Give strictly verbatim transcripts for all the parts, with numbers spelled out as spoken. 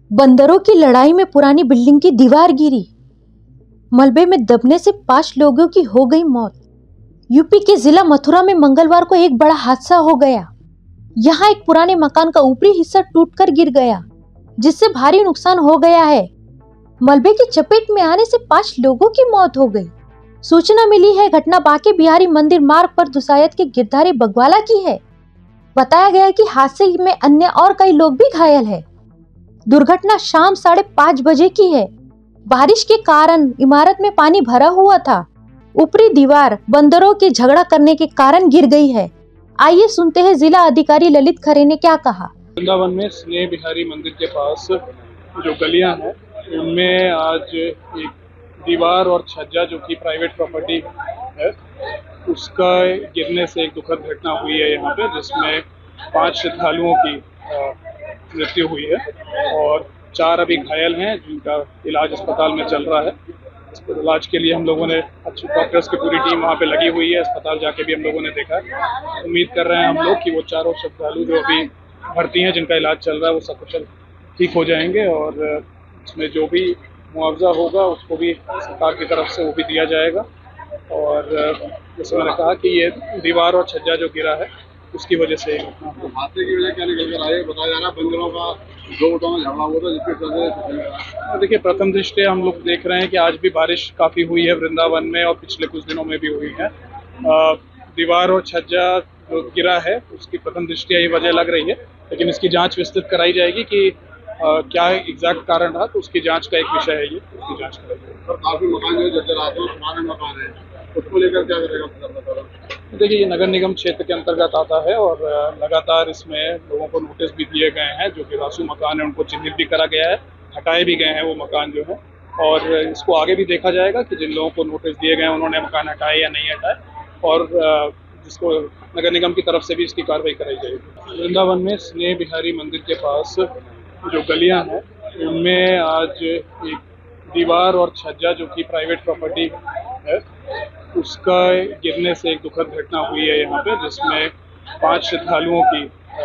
बंदरों की लड़ाई में पुरानी बिल्डिंग की दीवार गिरी। मलबे में दबने से पांच लोगों की हो गई मौत। यूपी के जिला मथुरा में मंगलवार को एक बड़ा हादसा हो गया। यहाँ एक पुराने मकान का ऊपरी हिस्सा टूटकर गिर गया, जिससे भारी नुकसान हो गया है। मलबे की चपेट में आने से पांच लोगों की मौत हो गई। सूचना मिली है घटना बांके बिहारी मंदिर मार्ग पर दुसायत के गिरधारी बगवाला की है। बताया गया है कि हादसे में अन्य और कई लोग भी घायल हैं। दुर्घटना शाम साढ़े पाँच बजे की है। बारिश के कारण इमारत में पानी भरा हुआ था। ऊपरी दीवार बंदरों के झगड़ा करने के कारण गिर गई है। आइए सुनते हैं जिला अधिकारी ललित खरे ने क्या कहा। वृंदावन में स्नेह बिहारी मंदिर के पास जो गलियां हैं उनमें आज एक दीवार और छज्जा जो कि प्राइवेट प्रॉपर्टी है उसका गिरने से एक दुखद घटना हुई है यहाँ पे, जिसमें पांच श्रद्धालुओं की मृत्यु हुई है और चार अभी घायल हैं जिनका इलाज अस्पताल में चल रहा है। इलाज के लिए हम लोगों ने अच्छी डॉक्टर्स की पूरी टीम वहाँ पे लगी हुई है। अस्पताल जाके भी हम लोगों ने देखा। उम्मीद कर रहे हैं हम लोग कि वो चारों श्रद्धालु जो अभी भर्ती हैं जिनका इलाज चल रहा है वो सकुशल ठीक हो जाएंगे और इसमें जो भी मुआवजा होगा उसको भी सरकार की तरफ से वो भी दिया जाएगा। और जैसे मैंने कहा कि ये दीवार और छज्जा जो गिरा है उसकी वजह से हादसे की वजह क्या निकल कर आए बताया जा रहा है। बंदरों का दो गुटों में झगड़ा हुआ था जिसके चलते देखिए, प्रथम दृष्टया हम लोग देख रहे हैं कि आज भी बारिश काफ़ी हुई है वृंदावन में और पिछले कुछ दिनों में भी हुई है। आ, दीवार और छज्जा जो गिरा है उसकी प्रथम दृष्टया ये वजह लग रही है, लेकिन इसकी जांच विस्तृत कराई जाएगी कि आ, क्या एग्जैक्ट कारण रहा, तो उसकी जांच का एक विषय है ये, उसकी जांच कराई जाएगी। और काफी मकान जो जर्जर आते हैं पुराने मकान है, उसको लेकर क्या करेगा? देखिए, ये नगर निगम क्षेत्र के अंतर्गत आता है और लगातार इसमें लोगों को नोटिस भी दिए गए हैं। जो गिरासू मकान है उनको चिन्हित भी करा गया है, हटाए भी गए हैं वो मकान जो है, और इसको आगे भी देखा जाएगा कि जिन लोगों को नोटिस दिए गए हैं उन्होंने मकान हटाए या नहीं हटाए, और जिसको नगर निगम की तरफ से भी इसकी कार्रवाई कराई जाएगी। वृंदावन में स्नेह बिहारी मंदिर के पास जो गलियां हैं उनमें आज एक दीवार और छज्जा जो कि प्राइवेट प्रॉपर्टी है उसका गिरने से एक दुखद घटना हुई है यहाँ पे, जिसमें पांच श्रद्धालुओं की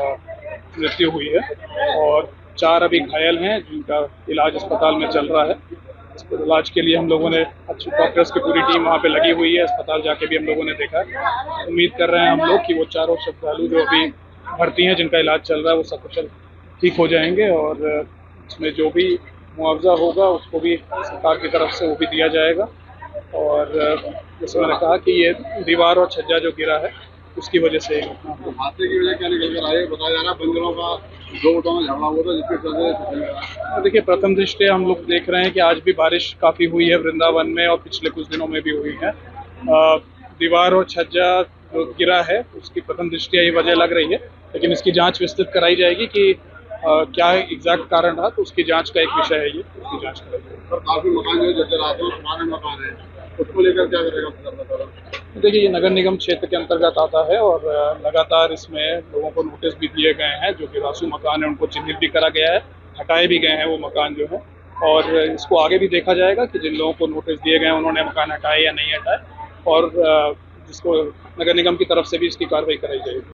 मृत्यु हुई है और चार अभी घायल हैं जिनका इलाज अस्पताल में चल रहा है। इलाज के लिए हम लोगों ने अच्छी डॉक्टर्स की पूरी टीम वहाँ पे लगी हुई है। अस्पताल जाके भी हम लोगों ने देखा। उम्मीद कर रहे हैं हम लोग कि वो चारों श्रद्धालु जो अभी भर्ती हैं जिनका इलाज चल रहा है वो सकुशल ठीक हो जाएंगे और इसमें जो भी मुआवजा होगा उसको भी सरकार की तरफ से वो भी दिया जाएगा। और जैसे मैंने कहा कि ये दीवार और छज्जा जो गिरा है उसकी वजह से हादसे की वजह क्या निकल कर आए बताया जा रहा है। बंदरों का दो गुटों में झगड़ा हुआ था जिसके चलते देखिए, प्रथम दृष्टया हम लोग देख रहे हैं कि आज भी बारिश काफ़ी हुई है वृंदावन में और पिछले कुछ दिनों में भी हुई है। आ, दीवार और छज्जा जो गिरा है उसकी प्रथम दृष्टया ये वजह लग रही है, लेकिन इसकी जांच विस्तृत कराई जाएगी कि आ, क्या एग्जैक्ट कारण रहा, तो उसकी जांच का एक विषय है ये, उसकी जांच कराई जाएगी। और काफी मकान जो जर्जर आते हैं पुराने मकान है, उसको लेकर क्या करेगा? देखिए, ये नगर निगम क्षेत्र के अंतर्गत आता है और लगातार इसमें लोगों को नोटिस भी दिए गए हैं। जो गिरासू मकान है उनको चिन्हित भी करा गया है, हटाए भी गए हैं वो मकान जो है, और इसको आगे भी देखा जाएगा कि जिन लोगों को नोटिस दिए गए हैं उन्होंने मकान हटाए या नहीं हटाए, और जिसको नगर निगम की तरफ से भी इसकी कार्रवाई कराई जाएगी।